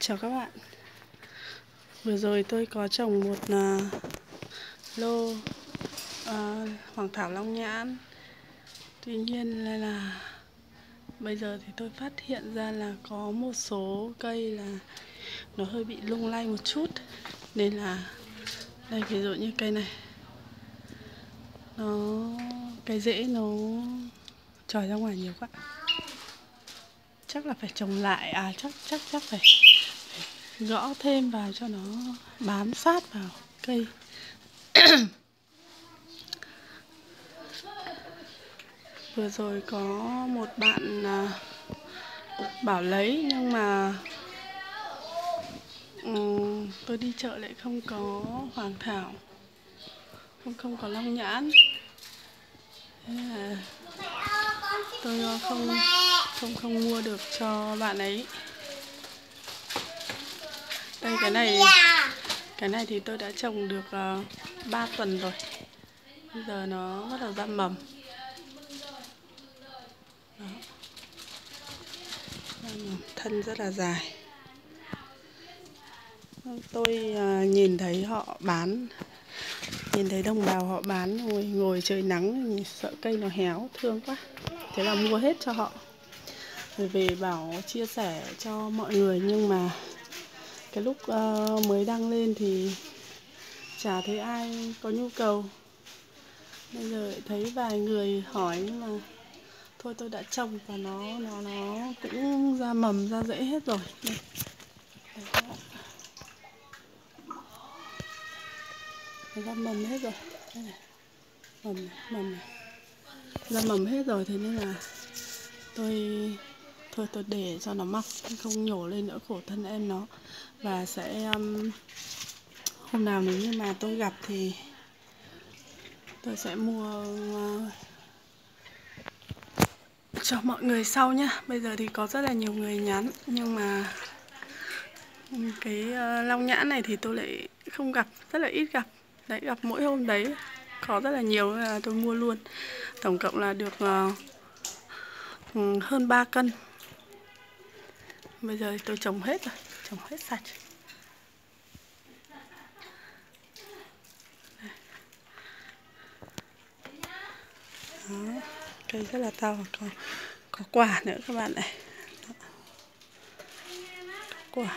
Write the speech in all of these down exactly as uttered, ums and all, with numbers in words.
Chào các bạn. Vừa rồi tôi có trồng một uh, lô uh, hoàng thảo long nhãn. Tuy nhiên là, là bây giờ thì tôi phát hiện ra là có một số cây là nó hơi bị lung lay một chút. Nên là đây, ví dụ như cây này, nó cái rễ nó trồi ra ngoài nhiều quá. Chắc là phải trồng lại, à chắc chắc chắc phải gõ thêm vào cho nó bám sát vào cây. Vừa rồi có một bạn à, bảo lấy, nhưng mà um, tôi đi chợ lại không có hoàng thảo, không không có long nhãn. Thế là tôi không không không mua được cho bạn ấy. Đây, cái này cái này thì tôi đã trồng được uh, ba tuần rồi. Bây giờ nó bắt đầu ra mầm. Đó. Thân rất là dài. Tôi uh, nhìn thấy họ bán, nhìn thấy đồng bào họ bán ngồi, ngồi trời nắng, sợ cây nó héo, thương quá. Thế là mua hết cho họ. Rồi về bảo chia sẻ cho mọi người, nhưng mà cái lúc uh, mới đăng lên thì chả thấy ai có nhu cầu. Bây giờ thấy vài người hỏi, nhưng mà thôi tôi đã trồng và nó nó nó cũng ra mầm ra rễ hết rồi. Đây. Đây các bạn. Nó ra mầm hết rồi. Đây này. Mầm này, mầm này. Ra mầm hết rồi, thế nên là tôi thôi tôi để cho nó mọc, không nhổ lên nữa, khổ thân em nó. Và sẽ um, hôm nào nếu như mà tôi gặp thì tôi sẽ mua uh, cho mọi người sau nhá. Bây giờ thì có rất là nhiều người nhắn, nhưng mà cái uh, long nhãn này thì tôi lại không gặp, rất là ít gặp. Đấy, gặp mỗi hôm đấy có rất là nhiều, là tôi mua luôn. Tổng cộng là được uh, hơn ba cân. Bây giờ tôi trồng hết rồi, trồng hết sạch. Đó, cây rất là to, có, có quả nữa các bạn này. Đó. Có quả.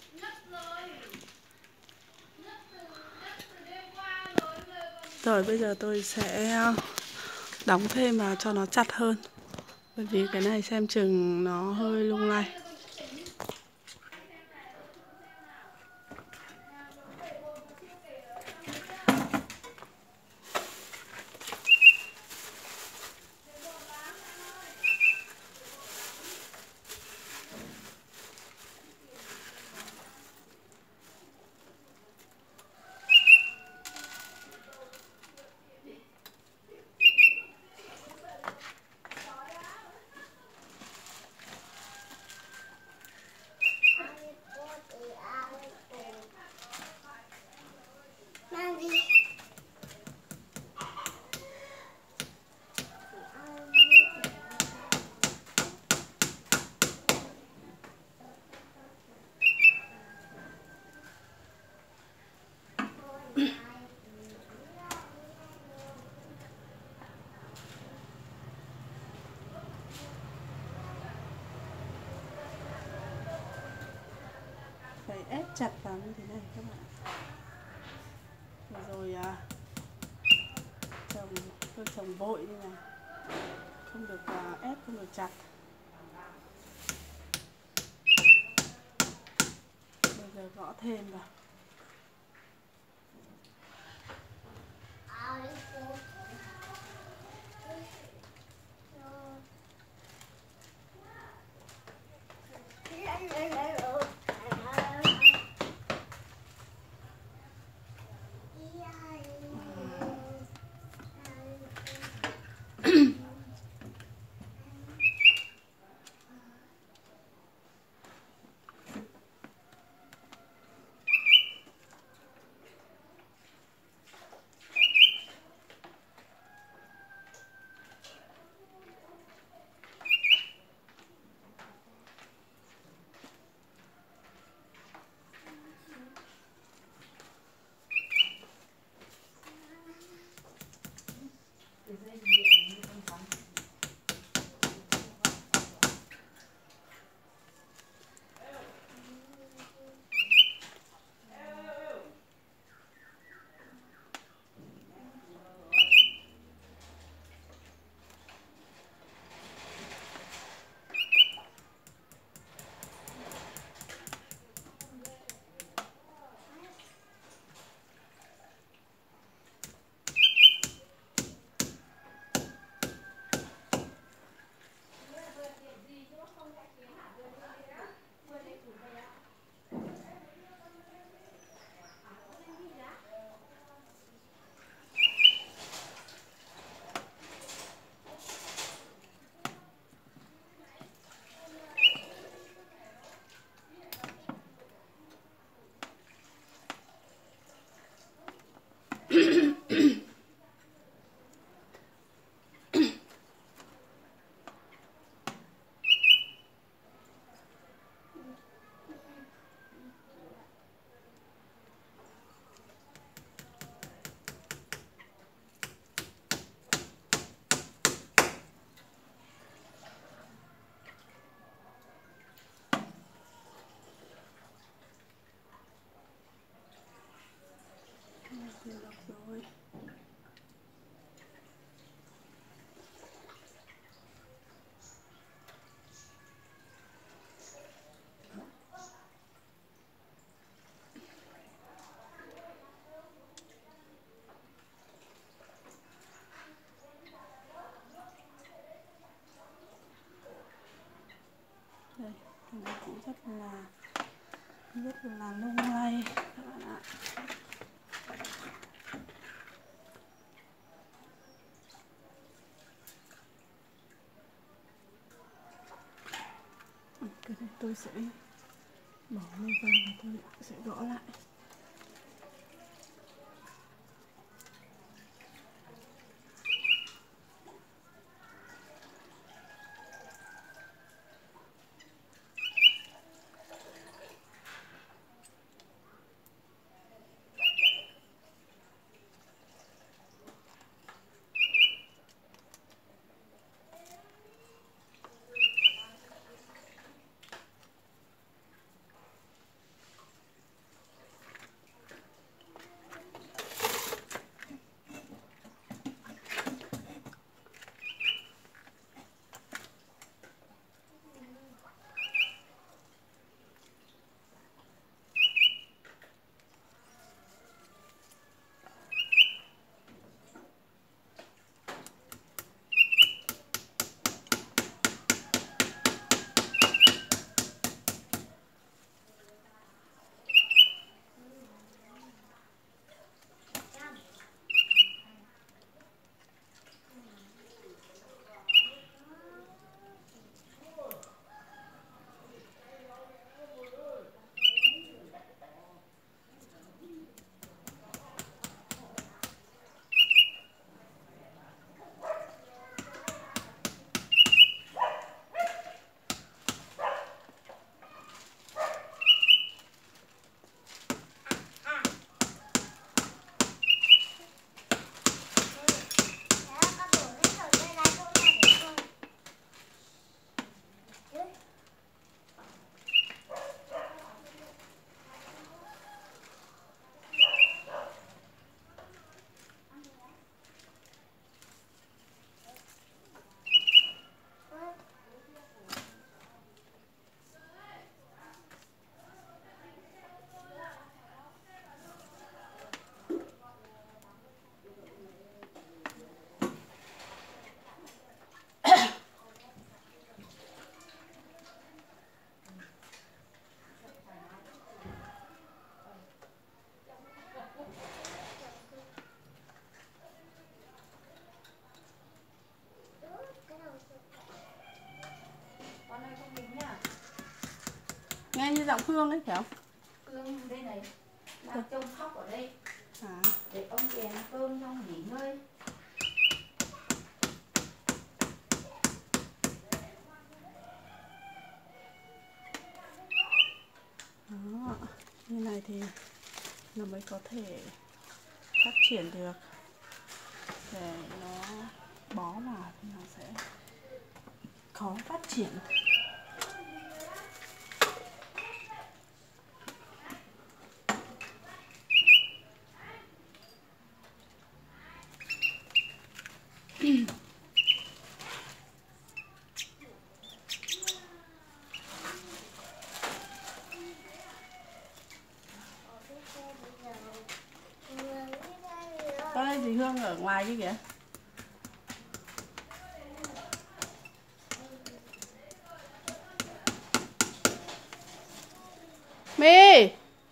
Rồi bây giờ tôi sẽ đóng thêm vào cho nó chặt hơn, bởi vì cái này xem chừng nó hơi lung lay. Phải ép chặt vào như thế này các bạn. Rồi à, trồng tôi trồng vội như này, không được à, ép, không được chặt. Bây giờ gõ thêm vào. là rất là lung lay các bạn ạ. Cái này tôi sẽ bỏ lên vào và tôi sẽ gõ lại. Nghe như giọng Phương ấy phải không? Phương đây này, đang trông khóc ở đây. À. Để ông về ăn cơm xong nghỉ ngơi. Đó, như này thì nó mới có thể phát triển được. Để nó bó vào thì nó sẽ khó phát triển. Có cái gì Hương ở ngoài kia kìa. My!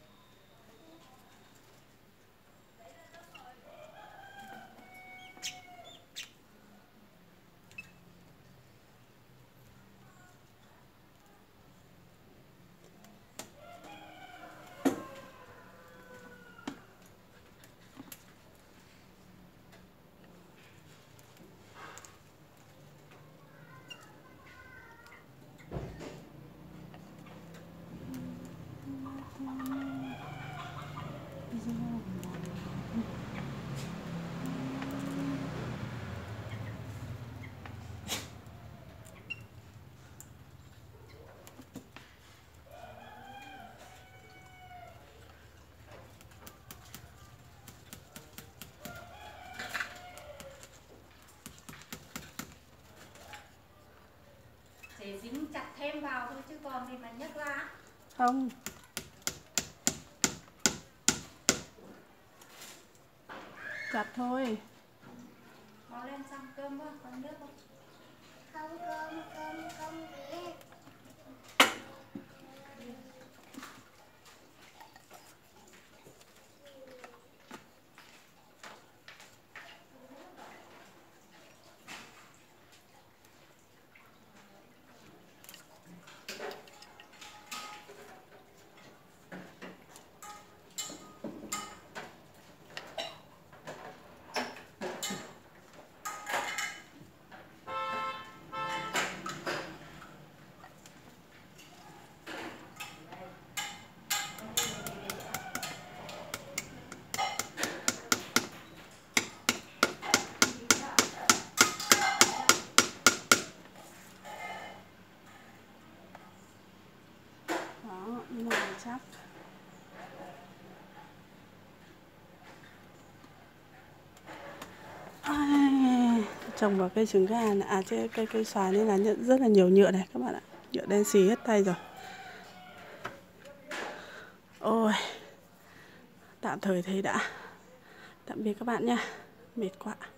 Để dính chặt thêm vào thôi chứ còn thì mà nhấc ra. Không. Chặt thôi. Có lên xong cơm không? Còn nước không? Không, cơm, cơm, cơm gì? Như này chắc. Ai, trồng vào cây trứng gà này, à cây cây cây xoài nên là nhận rất là nhiều nhựa này các bạn ạ. Nhựa đen xì hết tay rồi. Ôi, tạm thời thế đã. Tạm biệt các bạn nha. Mệt quá.